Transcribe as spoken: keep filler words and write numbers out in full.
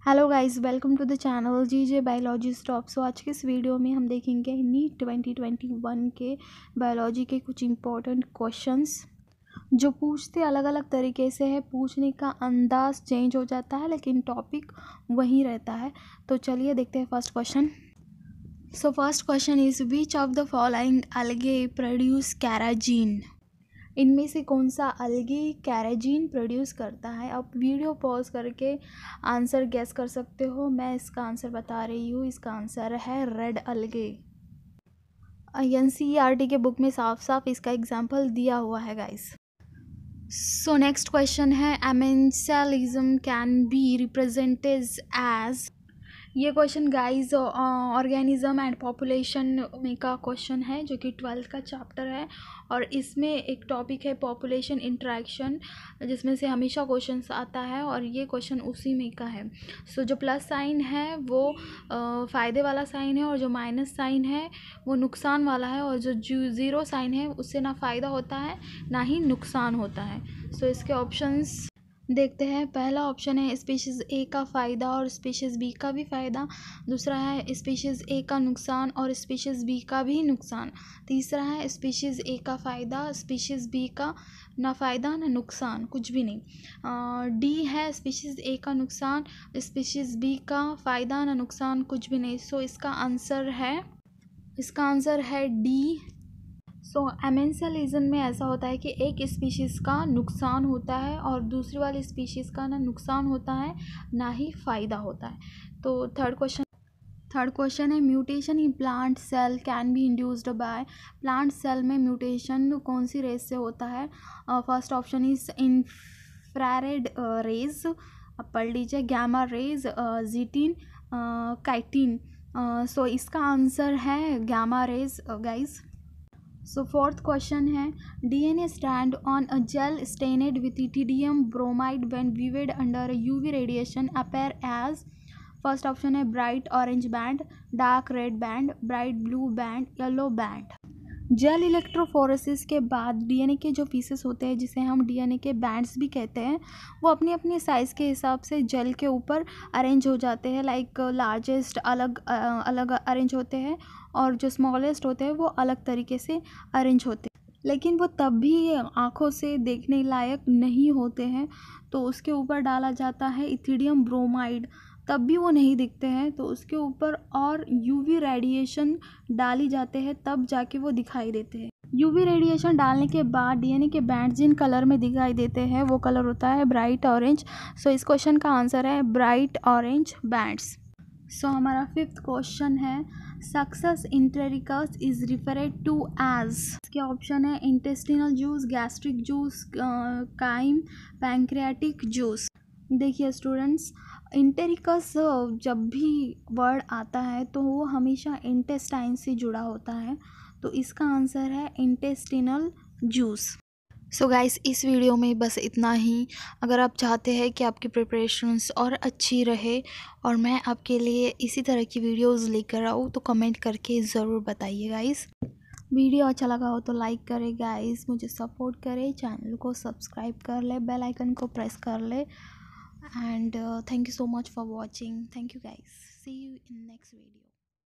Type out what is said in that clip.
Hello guys, welcome to the channel G J biology stop. So आज के इस video में हम देखेंगे नीट ट्वेंटी ट्वेंटी वन के बायोलॉजी के कुछ इम्पोर्टेंट क्वेश्चंस जो पूछते अलग अलग तरीके से है। पूछने का अंदाज चेंज हो जाता है लेकिन टॉपिक वही रहता है। तो चलिए देखते हैं first question. So first question is which of the following algae produce carrageen. इनमें से कौन सा अलगे कैराजीन प्रोड्यूस करता है। आप वीडियो पॉज करके आंसर गेस कर सकते हो। मैं इसका आंसर बता रही हूँ। इसका आंसर है रेड अलगे। एनसीईआरटी के बुक में साफ साफ इसका एग्जाम्पल दिया हुआ है गाइस। सो नेक्स्ट क्वेश्चन है amensalism can be represented as. ये क्वेश्चन गाइस ऑर्गेनिज्म एंड पॉपुलेशन में का क्वेश्चन है जो कि ट्वेल्थ का चैप्टर है और इसमें एक टॉपिक है पॉपुलेशन इंटरेक्शन, जिसमें से हमेशा क्वेश्चंस आता है और ये क्वेश्चन उसी में का है। सो so, जो प्लस साइन है वो uh, फ़ायदे वाला साइन है और जो माइनस साइन है वो नुकसान वाला है और जो ज़ीरो साइन है उससे ना फ़ायदा होता है ना ही नुकसान होता है। सो so, इसके ऑप्शंस देखते हैं। पहला ऑप्शन है स्पीशीज़ ए का फ़ायदा और स्पीशीज़ बी का भी फ़ायदा। दूसरा है स्पीशीज़ ए का नुकसान और स्पीशीज़ बी का भी नुकसान। तीसरा है स्पीशीज़ ए का फ़ायदा, स्पीशीज़ बी का ना फ़ायदा ना नुकसान, कुछ भी नहीं। डी है स्पीशीज़ ए का नुकसान, स्पीशीज़ बी का फ़ायदा ना नुकसान, कुछ भी नहीं। सो so, इसका आंसर है इसका आंसर है डी। सो एमेंशियलिज्म में ऐसा होता है कि एक स्पीशीज़ का नुकसान होता है और दूसरी वाली स्पीशीज़ का ना नुकसान होता है ना ही फ़ायदा होता है। तो थर्ड क्वेश्चन थर्ड क्वेश्चन है mutation in plant cell can be induced by. Plant cell में म्यूटेशन कौन सी रेज से होता है। First option is infrared rays, अब पढ़ लीजिए, gamma rays, zeatin, chitin. So इसका आंसर है gamma rays guys. So fourth question है DNA strand on a gel stained with ethidium bromide when viewed under UV radiation appear as. First option है bright orange band, dark red band, bright blue band, yellow band. Gel electrophoresis के बाद DNA के जो pieces होते हैं जिसे हम DNA के बैंड्स भी कहते हैं वो अपनी अपनी साइज़ के हिसाब से जेल के ऊपर अरेंज हो जाते हैं। लाइक लार्जेस्ट अलग अलग अरेंज होते हैं और जो स्मॉलेस्ट होते हैं वो अलग तरीके से अरेंज होते हैं, लेकिन वो तब भी आँखों से देखने लायक नहीं होते हैं। तो उसके ऊपर डाला जाता है इथिडियम ब्रोमाइड, तब भी वो नहीं दिखते हैं। तो उसके ऊपर और यूवी रेडिएशन डाली जाते हैं तब जाके वो दिखाई देते हैं। यूवी रेडिएशन डालने के बाद डीएनए के बैंड जिन कलर में दिखाई देते हैं वो कलर होता है ब्राइट ऑरेंज। सो इस क्वेश्चन का आंसर है bright orange bands. So so, हमारा फिफ्थ क्वेश्चन है succus entericus is referred to as. इसके ऑप्शन है intestinal juice, gastric juice, chyme, pancreatic juice. देखिए स्टूडेंट्स, इंटेरिकस जब भी वर्ड आता है तो वो हमेशा इंटेस्टाइन से जुड़ा होता है, तो इसका आंसर है इंटेस्टिनल जूस। सो गाइस, इस वीडियो में बस इतना ही। अगर आप चाहते हैं कि आपकी प्रिपरेशंस और अच्छी रहे और मैं आपके लिए इसी तरह की वीडियोस लेकर आऊँ तो कमेंट करके ज़रूर बताइए गाइस। वीडियो अच्छा लगा हो तो लाइक करें गाइस, मुझे सपोर्ट करें, चैनल को सब्सक्राइब कर ले, बेल आइकन को प्रेस कर ले। And thank you so much for watching. Thank you guys, see you in next video.